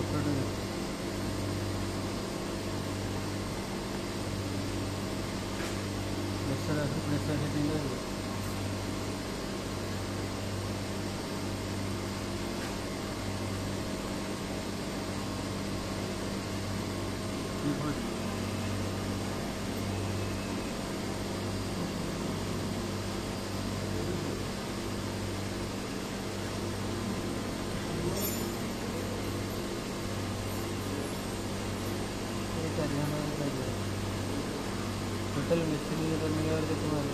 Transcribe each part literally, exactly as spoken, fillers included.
total मिस्त्री करने के बाद तुम्हारे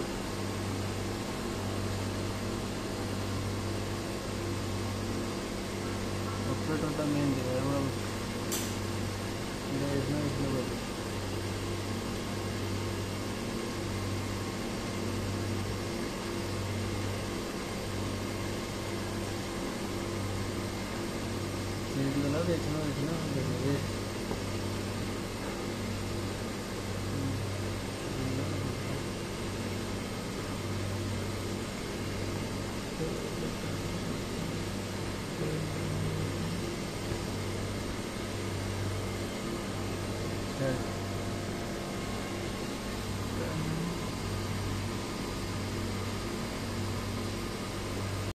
ऑपरेटर का मेन दिया है वो इसमें इसमें बोलो सीट लगा देखना देखना